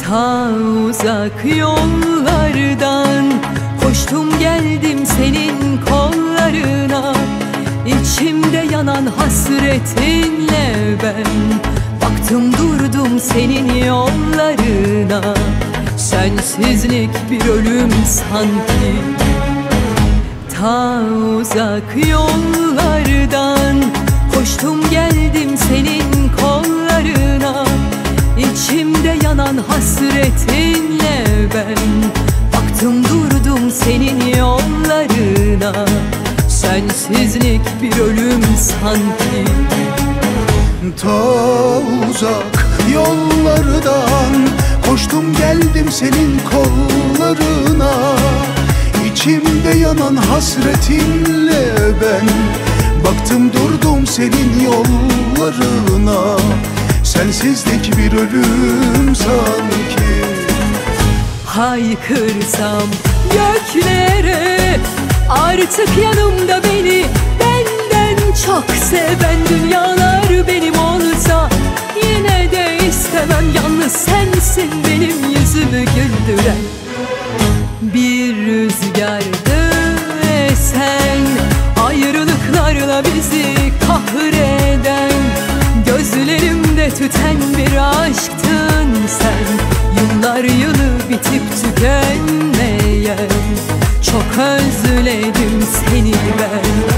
Ta uzak yollardan koştum geldim senin kollarına. İçimde yanan hasretinle ben baktım durdum senin yollarına. Sensizlik bir ölüm sanki. Ta uzak yollardan koştum geldim senin kollarına. İçimde yanan hasretinle ben baktım durdum senin yollarına. Sensizlik bir ölüm sanki. Ta uzak yollardan koştum geldim senin kollarına. İçimde yanan hasretinle ben baktım durdum senin yollarına. Sensizlik bir ölüm sanki. Haykırsam göklere artık yanımda beni benden çok seven dünyalar benim olsa yine de istemem. Yalnız sensin benim yüzümü güldüren. Bir rüzgardı esen ayrılıklarla bizi kahreden, gözlerimde tüten bir aşktın sen. Yıllar yılı bitip tükenmeyen, çok özledim seni ben.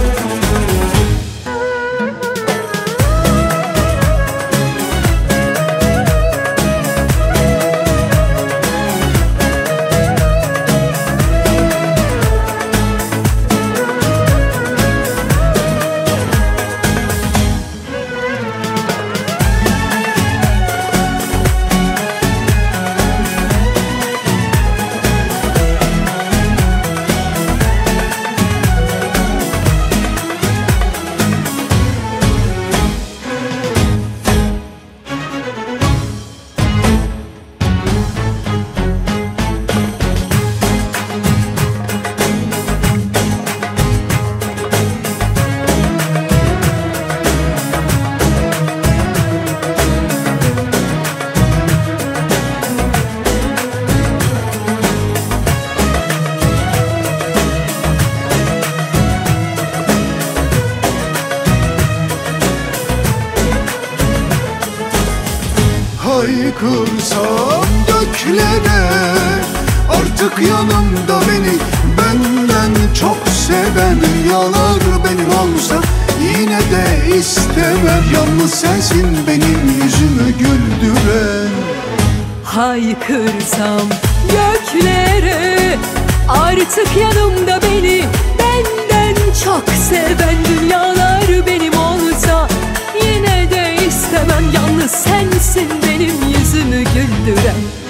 Haykırsam göklere artık yanımda beni benden çok seven dünyalar benim olsa yine de istemem. Yalnız sensin benim yüzümü güldüren. Haykırsam göklere artık yanımda beni benden çok seven dünyalar benim olsa yine de istemem. Yalnız sensin benim yüzümü güldüren.